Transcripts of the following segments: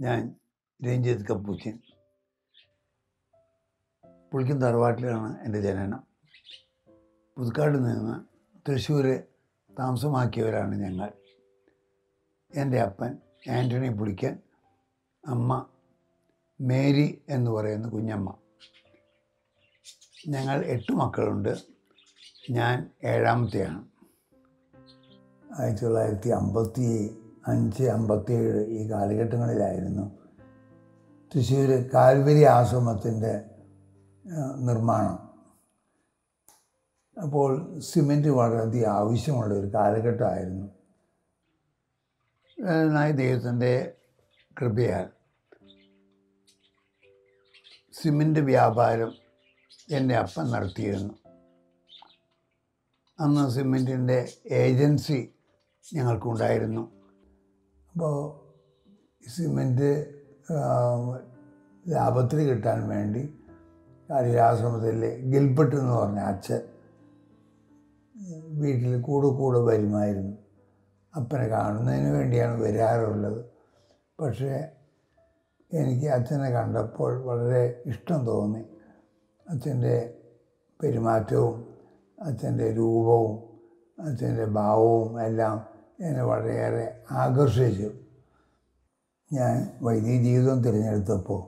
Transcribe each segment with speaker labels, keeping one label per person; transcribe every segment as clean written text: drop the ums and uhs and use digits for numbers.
Speaker 1: ഞാൻ രഞ്ജിത്ത് കപ്പൂച്ചൻ. പുളിക്കൻ തറവാട്ടിലാണ് എൻ്റെ ജനനം. പുതുക്കാട് നിന്ന് തൃശ്ശൂർ താമസമാക്കിയവരാണ് ഞങ്ങൾ. എൻ്റെ അപ്പൻ ആൻ്റണി പുളിക്കൻ, അമ്മ മേരി എന്ന് പറയുന്ന കുഞ്ഞമ്മ. ഞങ്ങൾ 8 മക്കളുണ്ട്. ഞാൻ 7ാമത്തെയാണ്. 1955-57 ഈ കാലഘട്ടങ്ങളിലായിരുന്നു തൃശ്ശൂർ കാൽവരി ആശ്രമത്തിൻ്റെ നിർമ്മാണം. അപ്പോൾ സിമൻറ്റ് വളരെയധികം ആവശ്യമുള്ള ഒരു കാലഘട്ടമായിരുന്നു. ദൈവത്തിൻ്റെ കൃപയാൽ സിമൻറ്റ് വ്യാപാരം എൻ്റെ അപ്പൻ നടത്തിയിരുന്നു. അന്ന് സിമൻറ്റിൻ്റെ ഏജൻസി ഞങ്ങൾക്കുണ്ടായിരുന്നു. അപ്പോൾ സിമൻറ്റ് ലാഭത്തിൽ കിട്ടാൻ വേണ്ടി കാലികാശ്രമത്തിലെ ഗിൽബർട്ട് എന്ന് പറഞ്ഞ അച്ഛൻ വീട്ടിൽ കൂടെ വരുമായിരുന്നു. അപ്പനെ കാണുന്നതിന് വേണ്ടിയാണ് വരാറുള്ളത്. പക്ഷേ എനിക്ക് അച്ഛനെ കണ്ടപ്പോൾ വളരെ ഇഷ്ടം തോന്നി. അച്ഛൻ്റെ പെരുമാറ്റവും അച്ഛൻ്റെ രൂപവും അച്ഛൻ്റെ ഭാവവും എല്ലാം എന്നെ വളരെയേറെ ആകർഷിച്ചു. ഞാൻ വൈദിക ജീവിതം തിരഞ്ഞെടുത്തപ്പോൾ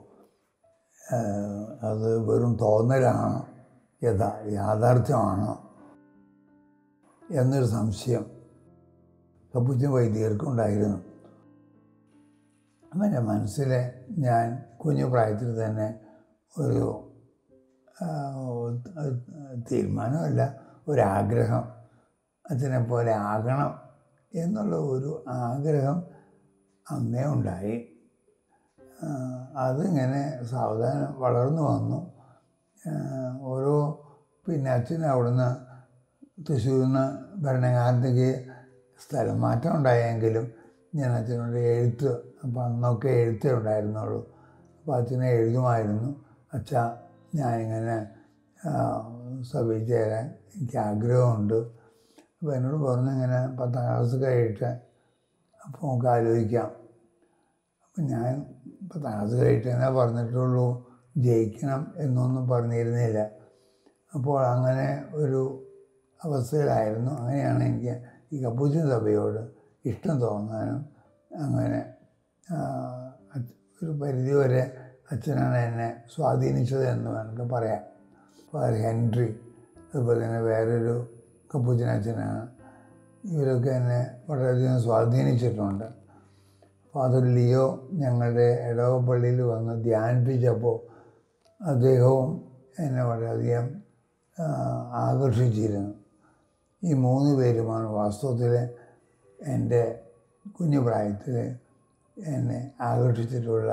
Speaker 1: അത് വെറും തോന്നലാണോ യാഥാർത്ഥ്യമാണോ എന്നൊരു സംശയം കപ്പൂച്ചൻ വൈദികർക്കുണ്ടായിരുന്നു. അപ്പം എൻ്റെ മനസ്സിൽ ഞാൻ കുഞ്ഞു പ്രായത്തിൽ തന്നെ ഒരു തീരുമാനമല്ല, ഒരാഗ്രഹം, അച്ഛനെ പോലെ ആകണം എന്നുള്ള ഒരു ആഗ്രഹം അന്നേ ഉണ്ടായി. അതിങ്ങനെ സാവധാനം വളർന്നു വന്നു. പിന്നെ അച്ഛൻ അവിടുന്ന് തൃശ്ശൂരിൽ നിന്ന് ഭരണങ്ങാനത്തേക്ക് സ്ഥലം മാറ്റം ഉണ്ടായെങ്കിലും ഞാൻ അച്ഛനോട് എഴുത്ത്, അപ്പോൾ അന്നൊക്കെ എഴുത്തേ ഉണ്ടായിരുന്നുള്ളൂ. അപ്പോൾ അച്ഛനെ എഴുതുമായിരുന്നു, അച്ഛാ ഞാനിങ്ങനെ സഭയിൽ ചേരാൻ എനിക്ക് ആഗ്രഹമുണ്ട്. അപ്പോൾ എന്നോട് പറഞ്ഞു ഇങ്ങനെ 10ാം ക്ലാസ് കഴിയട്ടെ, അപ്പോൾ നമുക്ക് ആലോചിക്കാം. അപ്പം ഞാൻ 10ാം ക്ലാസ് കഴിയട്ടെ എന്നേ പറഞ്ഞിട്ടുള്ളൂ, ജയിക്കണം എന്നൊന്നും പറഞ്ഞിരുന്നില്ല. അപ്പോൾ അങ്ങനെ ഒരു അവസ്ഥയിലായിരുന്നു. അങ്ങനെയാണ് എനിക്ക് ഈ കപ്പൂച്ചൻ സഭയോട് ഇഷ്ടം തോന്നാനും അങ്ങനെ ഒരു പരിധിവരെ അച്ഛനാണ് എന്നെ സ്വാധീനിച്ചത് എന്ന് വേണമെങ്കിൽ പറയാം. ഫാദർ ഹെൻറി, അതുപോലെ തന്നെ വേറൊരു കപ്പൂച്ചൻ അച്ഛനാണ്. ഇവരൊക്കെ എന്നെ വളരെയധികം സ്വാധീനിച്ചിട്ടുണ്ട്. ഫാദർ ലിയോ ഞങ്ങളുടെ ഇടവ പള്ളിയിൽ വന്ന് ധ്യാനിപ്പിച്ചപ്പോൾ അദ്ദേഹവും എന്നെ വളരെയധികം ആകർഷിച്ചിരുന്നു. ഈ 3 പേരുമാണ് വാസ്തവത്തിൽ എൻ്റെ കുഞ്ഞു പ്രായത്തിൽ എന്നെ ആകർഷിച്ചിട്ടുള്ള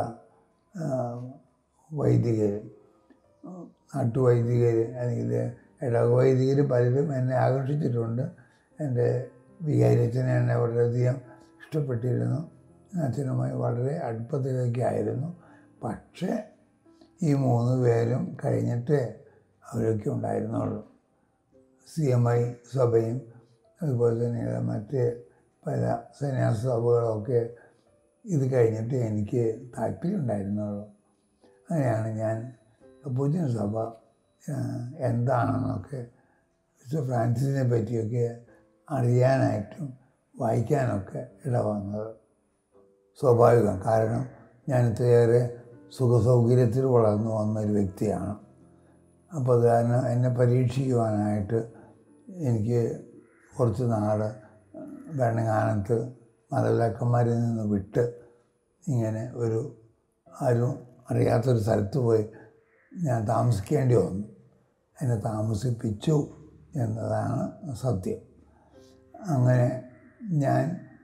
Speaker 1: വൈദികർ. നാട്ടുവൈദികർ അല്ലെങ്കിൽ ഇടവക വൈദികർ പലരും എന്നെ ആകർഷിച്ചിട്ടുണ്ട്. എൻ്റെ വികാരിയച്ഛനെ എന്നെ വളരെയധികം ഇഷ്ടപ്പെട്ടിരുന്നു. അച്ഛനുമായി വളരെ അടുപ്പത്തിലേക്കായിരുന്നു. പക്ഷേ ഈ 3 പേരും കഴിഞ്ഞിട്ടേ അവരൊക്കെ ഉണ്ടായിരുന്നുള്ളൂ. CMI സഭയും അതുപോലെ തന്നെയുള്ള മറ്റ് പല സന്യാസ സഭകളൊക്കെ ഇത് കഴിഞ്ഞിട്ട് എനിക്ക് താല്പര്യം ഉണ്ടായിരുന്നുള്ളൂ. അങ്ങനെയാണ് ഞാൻ കപ്പൂച്ചൻ സഭ എന്താണെന്നൊക്കെ ഫ്രാൻസിസിനെ പറ്റിയൊക്കെ അറിയാനായിട്ടും വായിക്കാനൊക്കെ ഇടവന്നത്. സ്വാഭാവികം, കാരണം ഞാൻ ഇത്രയേറെ സുഖസൗകര്യത്തിൽ വളർന്നു വന്നൊരു വ്യക്തിയാണ്. അപ്പോൾ അത് കാരണം എന്നെ പരീക്ഷിക്കുവാനായിട്ട് എനിക്ക് കുറച്ച് നാൾ ഭരണങ്ങാനത്ത് മാതാപിതാക്കന്മാരിൽ നിന്ന് വിട്ട് ഇങ്ങനെ ഒരു ആരും അറിയാത്തൊരു സ്ഥലത്ത് പോയി ഞാൻ താമസിക്കേണ്ടി വന്നു. എന്നെ താമസിപ്പിച്ചു എന്നതാണ് സത്യം. അങ്ങനെ ഞാൻ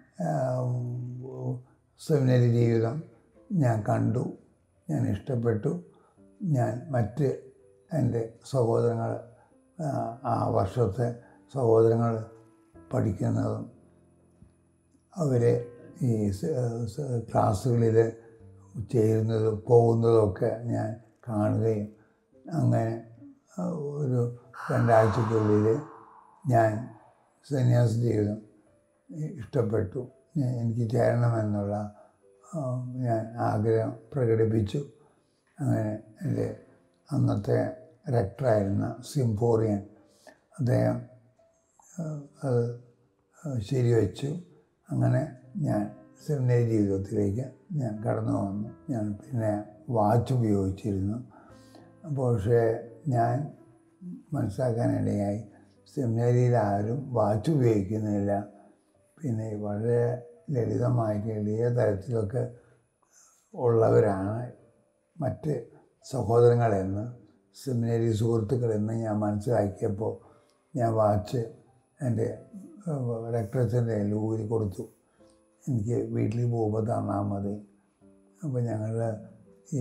Speaker 1: സെമിനറി ജീവിതം ഞാൻ കണ്ടു, ഞാൻ ഇഷ്ടപ്പെട്ടു. ഞാൻ മറ്റ് എൻ്റെ സഹോദരങ്ങൾ, ആ വർഷത്തെ സഹോദരങ്ങൾ പഠിക്കുന്നതും അവരെ ഈ ക്ലാസ്സുകളിൽ ചേരുന്നതും പോകുന്നതുമൊക്കെ ഞാൻ കാണുകയും അങ്ങനെ ഒരു 2 ആഴ്ചയ്ക്കുള്ളിൽ ഞാൻ സന്യാസ ജീവിതം ഇഷ്ടപ്പെട്ടു. എനിക്ക് ചേരണമെന്നുള്ള ഞാൻ ആഗ്രഹം പ്രകടിപ്പിച്ചു. അങ്ങനെ എൻ്റെ അന്നത്തെ റെക്ടറായിരുന്ന സിംഫോറിയൻ അദ്ദേഹം അത് ശരിവെച്ചു. അങ്ങനെ ഞാൻ സെമിനറി ജീവിതത്തിലേക്ക് ഞാൻ കടന്നു വന്നു. ഞാൻ പിന്നെ വാച്ച് ഉപയോഗിച്ചിരുന്നു. പക്ഷേ ഞാൻ മനസ്സിലാക്കാനിടയായി സെമിനറിയിൽ ആരും വാച്ച് ഉപയോഗിക്കുന്നില്ല. പിന്നെ വളരെ ലളിതമായിട്ട് എളിയ തരത്തിലൊക്കെ ഉള്ളവരാണ് മറ്റ് സഹോദരങ്ങളെന്ന്, സെമിനറി സുഹൃത്തുക്കളെന്ന് ഞാൻ മനസ്സിലാക്കിയപ്പോൾ ഞാൻ വാച്ച് എൻ്റെ റെക്ടറേറ്റിൻ്റെ ഊരി കൊടുത്തു. എനിക്ക് വീട്ടിൽ പോകുമ്പോൾ തന്നാൽ മതി. അപ്പോൾ ഞങ്ങൾ ഈ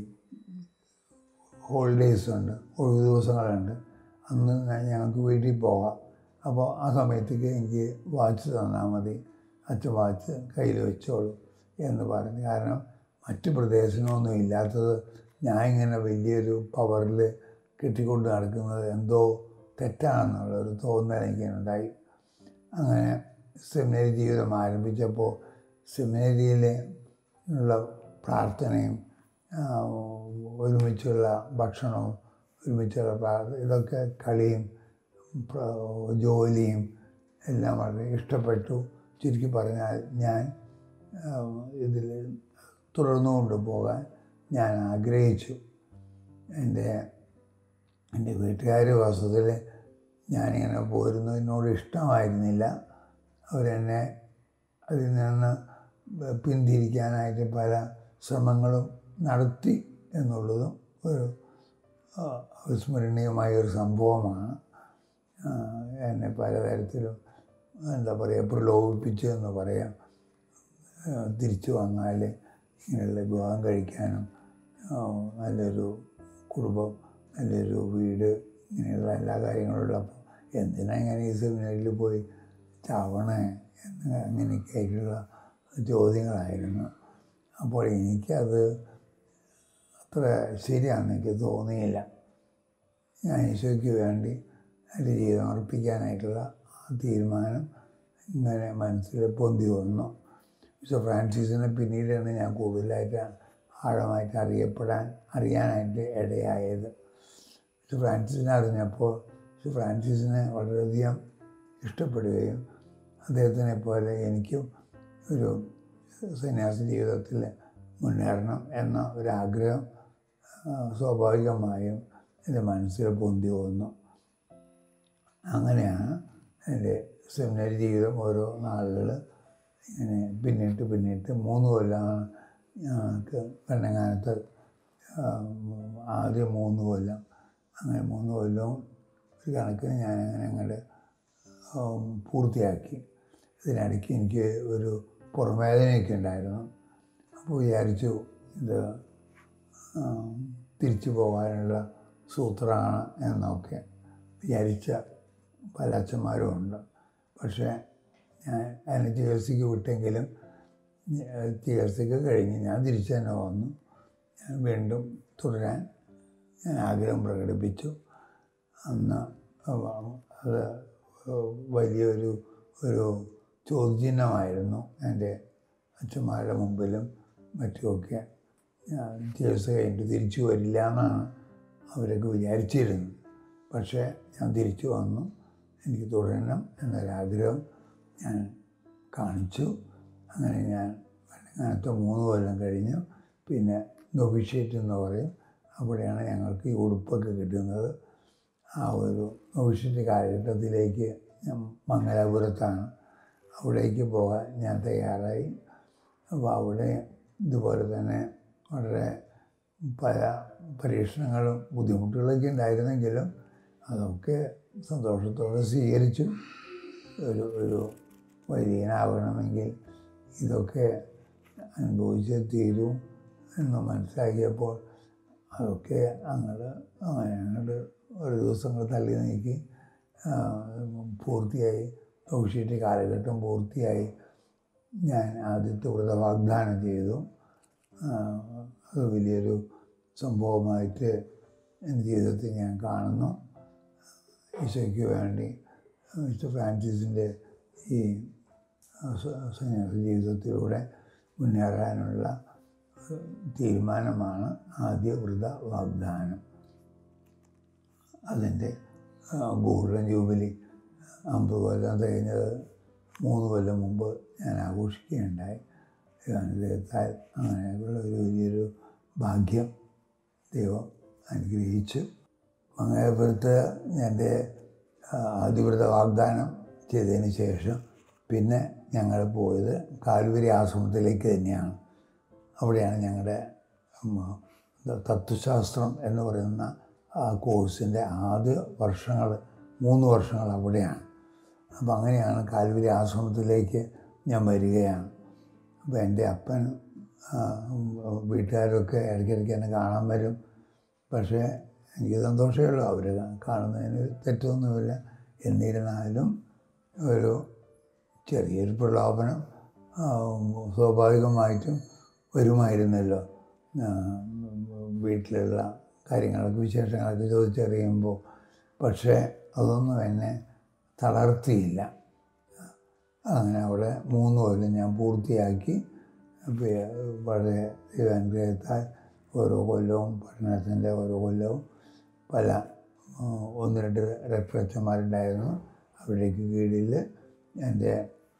Speaker 1: ഹോളിഡേയ്സ് ഉണ്ട്, ഒഴിവ് ദിവസങ്ങളുണ്ട്, അന്ന് ഞങ്ങൾക്ക് വീട്ടിൽ പോകാം. അപ്പോൾ ആ സമയത്തേക്ക് എനിക്ക് വാച്ച് തന്നാൽ മതി, അച്ഛൻ വാച്ച് കയ്യിൽ വെച്ചോളൂ എന്ന് പറഞ്ഞു. കാരണം മറ്റ് പ്രദേശങ്ങളൊന്നും ഇല്ലാത്തത് ഞാൻ ഇങ്ങനെ വലിയൊരു പവറിൽ കെട്ടിക്കൊണ്ട് നടക്കുന്നത് എന്തോ തെറ്റാണെന്നുള്ളൊരു തോന്നൽ എനിക്കുണ്ടായി. അങ്ങനെ സെമിനറി ജീവിതം ആരംഭിച്ചപ്പോൾ സെമിനറിയിൽ ഉള്ള പ്രാർത്ഥനയും ഒരുമിച്ചുള്ള ഭക്ഷണവും ഒരുമിച്ചുള്ള ഇതൊക്കെ കളിയും ജോലിയും എല്ലാം വളരെ ഇഷ്ടപ്പെട്ടു. ചുരുക്കി പറഞ്ഞാൽ ഞാൻ ഇതിൽ തുടർന്നു കൊണ്ടുപോകാൻ ഞാൻ ആഗ്രഹിച്ചു. എൻ്റെ വീട്ടുകാർ വാസ്തവത്തിൽ ഞാനിങ്ങനെ പോരുന്നു എന്നോട് ഇഷ്ടമായിരുന്നില്ല. അവരെന്നെ അതിൽ നിന്ന് പിന്തിരിക്കാനായിട്ട് പല ശ്രമങ്ങളും നടത്തി എന്നുള്ളതും ഒരു അവിസ്മരണീയമായൊരു സംഭവമാണ്. എന്നെ പലതരത്തിലും പ്രലോഭിപ്പിച്ചു എന്ന് പറയാം. തിരിച്ചു വന്നാൽ ഇങ്ങനെയുള്ള വിവാഹം കഴിക്കാനും നല്ലൊരു കുടുംബം, നല്ലൊരു വീട്, ഇങ്ങനെയുള്ള എല്ലാ കാര്യങ്ങളും ഉള്ളപ്പോൾ എന്തിനാ ഇങ്ങനെ ഈ സെമിനാറിൽ പോയി ചാവണേ എന്ന് അങ്ങനെയൊക്കെയായിട്ടുള്ള ചോദ്യങ്ങളായിരുന്നു. അപ്പോൾ എനിക്കത് അത്ര ശരിയാണെന്ന് എനിക്ക് തോന്നിയില്ല. ഞാൻ ഈശോയ്ക്ക് വേണ്ടി എൻ്റെ ജീവിതം അർപ്പിക്കാനായിട്ടുള്ള ആ തീരുമാനം ഇങ്ങനെ മനസ്സിൽ പൊന്തി വന്നു. ഫ്രാൻസിസിനെ പിന്നീടാണ് ഞാൻ കൂടുതലായിട്ട് ആഴമായിട്ട് അറിയാനായിട്ട് ഇടയായത്. ഫ്രാൻസിസിനെ അറിഞ്ഞപ്പോൾ ഫ്രാൻസിസിനെ വളരെയധികം ഇഷ്ടപ്പെടുകയും അദ്ദേഹത്തിനെ പോലെ എനിക്കും ഒരു സന്യാസ ജീവിതത്തിൽ മുന്നേറണം എന്ന ഒരാഗ്രഹം സ്വാഭാവികമായും എൻ്റെ മനസ്സിൽ പൊന്തി വന്നു. അങ്ങനെയാണ് എൻ്റെ സെമിനറി ജീവിതം ഓരോ നാളുകൾ ഇങ്ങനെ പിന്നിട്ട് 3 കൊല്ലമാണ് ഞങ്ങൾക്ക് കണ്ണങ്ങാനത്ത്. ആദ്യം 3 കൊല്ലം, അങ്ങനെ 3 കൊല്ലവും ഒരു കണക്കിന് ഞാനങ്ങനെ അങ്ങോട്ട് പൂർത്തിയാക്കി. ഇതിനിടയ്ക്ക് എനിക്ക് ഒരു പുറംവേദനയൊക്കെ ഉണ്ടായിരുന്നു. അപ്പോൾ വിചാരിച്ചു ഇത് തിരിച്ചു പോകാനുള്ള സൂത്രമാണ് എന്നൊക്കെ വിചാരിച്ച പല അച്ഛന്മാരും ഉണ്ട്. പക്ഷേ ഞാൻ അതിനെ ചികിത്സയ്ക്ക് വിട്ടെങ്കിലും ചികിത്സയ്ക്ക് കഴിഞ്ഞ് ഞാൻ തിരിച്ചു തന്നെ വന്നു. ഞാൻ വീണ്ടും തുടരാൻ ഞാൻ ആഗ്രഹം പ്രകടിപ്പിച്ചു. അന്ന് അത് വലിയൊരു ചോദ്യചിഹ്നമായിരുന്നു എൻ്റെ അച്ഛന്മാരുടെ മുമ്പിലും മറ്റുമൊക്കെ. ചികിത്സ കഴിഞ്ഞിട്ട് തിരിച്ചു വരില്ല എന്നാണ് അവരൊക്കെ വിചാരിച്ചിരുന്നത്. പക്ഷേ ഞാൻ തിരിച്ചു വന്നു. എനിക്ക് തുടരണം എന്നൊരാഗ്രഹം ഞാൻ കാണിച്ചു. അങ്ങനെ ഞാൻ അങ്ങനത്തെ 3 കൊല്ലം കഴിഞ്ഞു. പിന്നെ നൊവിഷ്യേറ്റ് എന്ന് പറയും, അവിടെയാണ് ഞങ്ങൾക്ക് ഈ ഉടുപ്പൊക്കെ കിട്ടുന്നത്. ആ ഒരു നൊവിഷ്യേറ്റ് കാലഘട്ടത്തിലേക്ക് ഞാൻ മംഗലാപുരത്താണ്, അവിടേക്ക് പോകാൻ ഞാൻ തയ്യാറായി. അപ്പോൾ അവിടെ ഇതുപോലെ തന്നെ വളരെ പല പരീക്ഷണങ്ങളും ബുദ്ധിമുട്ടുകളൊക്കെ ഉണ്ടായിരുന്നെങ്കിലും അതൊക്കെ സന്തോഷത്തോടെ സ്വീകരിച്ചു. ഒരു വൈദികനാവണമെങ്കിൽ ഇതൊക്കെ അനുഭവിച്ചേ തീരും എന്ന് മനസ്സിലാക്കിയപ്പോൾ അതൊക്കെ അങ്ങോട്ട് ഒരു ദിവസങ്ങൾ തള്ളി നീക്കി പൂർത്തിയായി. നൊവിഷ്യേറ്റ് കാലഘട്ടം പൂർത്തിയായി. ഞാൻ ആദ്യത്തെ വ്രത വാഗ്ദാനം ചെയ്തു. അത് വലിയൊരു സംഭവമായിട്ട് എൻ്റെ ജീവിതത്തിൽ ഞാൻ കാണുന്നു. ഈശോയ്ക്ക് വേണ്ടി മിസ്റ്റർ ഫ്രാൻസിസിൻ്റെ ഈ സന്യാസ ജീവിതത്തിലൂടെ മുന്നേറാനുള്ള തീരുമാനമാണ് ആദ്യ വ്രത വാഗ്ദാനം. അതിൻ്റെ ഗോൾഡൻ ജൂബിലി 50 കൊല്ലം തികഞ്ഞത് 3 കൊല്ലം മുമ്പ് ഞാൻ ആഘോഷിക്കുകയുണ്ടായി. ദൈവത്താൽ അങ്ങനെയുള്ള ഒരു വലിയൊരു ഭാഗ്യം ദൈവം അനുഗ്രഹിച്ചു. മംഗലാപുരത്ത് എൻ്റെ ആദ്യവ്രത വാഗ്ദാനം ചെയ്തതിന് ശേഷം പിന്നെ ഞങ്ങൾ പോയത് കാൽവരി ആശ്രമത്തിലേക്ക് തന്നെയാണ്. അവിടെയാണ് ഞങ്ങളുടെ തത്വശാസ്ത്രം എന്ന് പറയുന്ന ആ കോഴ്സിൻ്റെ ആദ്യ വർഷങ്ങൾ 3 വർഷങ്ങൾ അവിടെയാണ്. അപ്പോൾ അങ്ങനെയാണ് കാൽവരി ആശ്രമത്തിലേക്ക് ഞാൻ വരികയാണ്. അപ്പോൾ എൻ്റെ അപ്പൻ വീട്ടുകാരൊക്കെ ഇടയ്ക്കിടയ്ക്ക് എന്നെ കാണാൻ വരും. പക്ഷേ എനിക്ക് സന്തോഷമേ ഉള്ളൂ, അവർ കാണുന്നതിന് തെറ്റൊന്നുമില്ല. എന്നിരുന്നാലും ഒരു ചെറിയൊരു പ്രലോഭനം സ്വാഭാവികമായിട്ടും വരുമായിരുന്നല്ലോ. വീട്ടിലുള്ള കാര്യങ്ങളൊക്കെ വിശേഷങ്ങളൊക്കെ ചോദിച്ചറിയുമ്പോൾ. പക്ഷേ അതൊന്നും എന്നെ തളർത്തിയില്ല. അങ്ങനെ അവിടെ 3 കൊല്ലം ഞാൻ പൂർത്തിയാക്കി. വളരെ ദൈവാനുഗ്രഹത്താൽ ഓരോ കൊല്ലവും പഠനത്തിൻ്റെ ഓരോ കൊല്ലവും പല 1-2 റെഫറൻസന്മാരുണ്ടായിരുന്നു. അവരുടെയൊക്കെ കീഴിൽ എൻ്റെ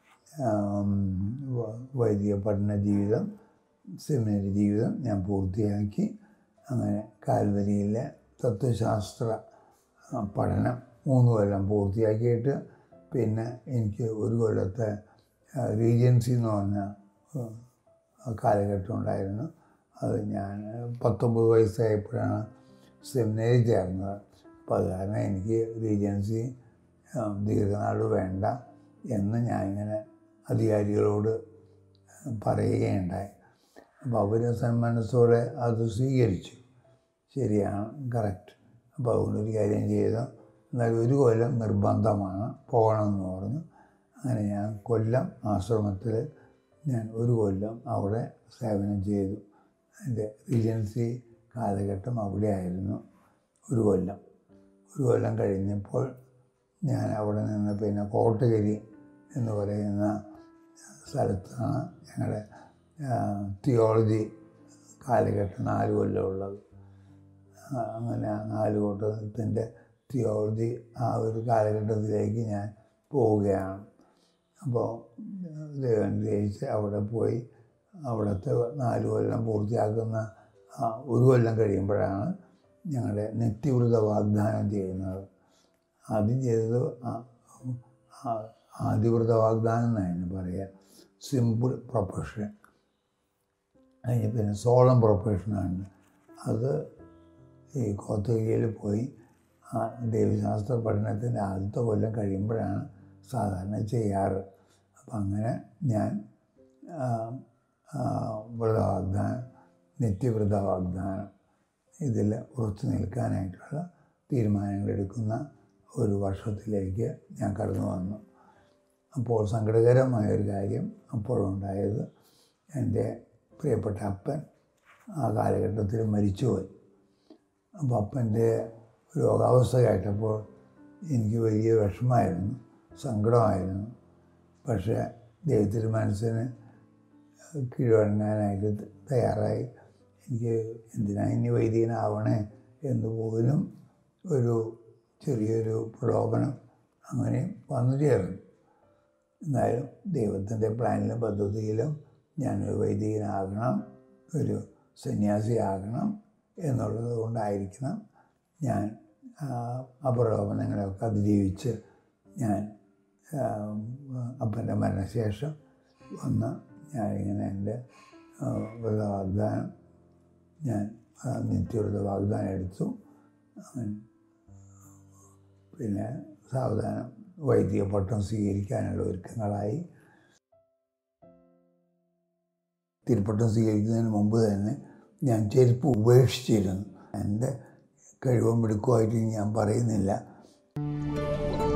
Speaker 1: വൈദിക പഠന ജീവിതം, സെമിനറി ജീവിതം ഞാൻ പൂർത്തിയാക്കി. അങ്ങനെ കാൽവരിയിലെ തത്വശാസ്ത്ര പഠനം 3 കൊല്ലം പൂർത്തിയാക്കിയിട്ട് പിന്നെ എനിക്ക് 1 കൊല്ലത്തെ റീജൻസി എന്ന് പറഞ്ഞ കാലഘട്ടം ഉണ്ടായിരുന്നു. അത് ഞാൻ 19 വയസ്സായപ്പോഴാണ് സെമിനറി ചേർന്നത്. അപ്പോൾ അത് കാരണം എനിക്ക് റീജൻസി ദീർഘനാൾ വേണ്ട എന്ന് ഞാനിങ്ങനെ അധികാരികളോട് പറയുകയുണ്ടായി. അപ്പോൾ അവർ സന്മനസ്സോടെ അത് സ്വീകരിച്ചു. ശരിയാണ്, കറക്റ്റ്. അപ്പോൾ അതുകൊണ്ടൊരു കാര്യം ചെയ്തു. എന്നാൽ 1 കൊല്ലം നിർബന്ധമാണ്, പോകണമെന്ന് പറഞ്ഞു. അങ്ങനെ ഞാൻ കൊല്ലം ആശ്രമത്തിൽ ഞാൻ 1 കൊല്ലം അവിടെ സേവനം ചെയ്തു. എൻ്റെ റീജൻസി കാലഘട്ടം അവിടെ ആയിരുന്നു. 1 കൊല്ലം കഴിഞ്ഞപ്പോൾ ഞാൻ അവിടെ നിന്ന് പിന്നെ കോട്ടഗിരി എന്ന് പറയുന്ന സ്ഥലത്താണ് ഞങ്ങളുടെ തിയോളജി കാലഘട്ടം 4 കൊല്ലം ഉള്ളത്. അങ്ങനെ 4 കൊല്ലത്തിൻ്റെ തിയോളജി ആ ഒരു കാലഘട്ടത്തിലേക്ക് ഞാൻ പോവുകയാണ്. അപ്പോൾ ദൈവം അനുഗ്രഹിച്ച് അവിടെ പോയി അവിടുത്തെ 4 കൊല്ലം പൂർത്തിയാക്കുന്ന 1 കൊല്ലം കഴിയുമ്പോഴാണ് ഞങ്ങളുടെ നിത്യവ്രത വാഗ്ദാനം ചെയ്യുന്നത്. ആദ്യം ചെയ്തത് ആദ്യവ്രത വാഗ്ദാനം എന്നാണ് പറയുക, സിമ്പിൾ പ്രൊഫഷൻ. അതിന് പിന്നെ സോളം പ്രൊഫഷനാണ്. അത് ഈ കോത്തഗിരിയിൽ പോയി ദൈവശാസ്ത്ര പഠനത്തിൻ്റെ ആദ്യത്തെ കൊല്ലം കഴിയുമ്പോഴാണ് സാധാരണ ചെയ്യാറ്. അപ്പം അങ്ങനെ ഞാൻ വ്രതവാഗ്ദാനം, നിത്യവ്രത വാഗ്ദാനം ഇതിൽ ഉറച്ചു നിൽക്കാനായിട്ടുള്ള തീരുമാനങ്ങളെടുക്കുന്ന ഒരു വർഷത്തിലേക്ക് ഞാൻ കടന്നു വന്നു. അപ്പോൾ സങ്കടകരമായൊരു കാര്യം അപ്പോഴുണ്ടായത്, എൻ്റെ പ്രിയപ്പെട്ട അപ്പൻ ആ കാലഘട്ടത്തിൽ മരിച്ചുപോയി. അപ്പോൾ അപ്പൻ്റെ രോഗാവസ്ഥ കേട്ടപ്പോൾ എനിക്ക് വലിയ വിഷമമായിരുന്നു, സങ്കടമായിരുന്നു. പക്ഷേ ദൈവത്തിൻ്റെ മനസ്സിന് കീഴ്വഴങ്ങാനായിട്ട് തയ്യാറായി. എനിക്ക് എന്തിനാ ഇനി വൈദികനാവണേ എന്ന് പോലും ഒരു ചെറിയൊരു പ്രലോഭനം അങ്ങനെ വന്നു ചേർന്നു. എന്നാലും ദൈവത്തിൻ്റെ പ്ലാനിലും പദ്ധതിയിലും ഞാനൊരു വൈദികനാകണം, ഒരു സന്യാസിയാകണം എന്നുള്ളത് കൊണ്ടായിരിക്കണം ഞാൻ പ്രലോഭനങ്ങളെയൊക്കെ അതിജീവിച്ച് ഞാൻ അപ്പൻ്റെ മരണശേഷം വന്ന് ഞാനിങ്ങനെ എൻ്റെ വാഗ്ദാനം, ഞാൻ നിത്യവ്രത വാഗ്ദാനം എടുത്തു. പിന്നെ സാവധാനം വൈദിക പട്ടം സ്വീകരിക്കാനുള്ള ഒരുക്കങ്ങളായി. തിരുപ്പട്ടം സ്വീകരിക്കുന്നതിന് മുമ്പ് തന്നെ ഞാൻ ചെരുപ്പ് ഉപേക്ഷിച്ചിരുന്നു. എൻ്റെ കഴിവും മിടുക്കുമായിട്ട് ഞാൻ പറയുന്നില്ല.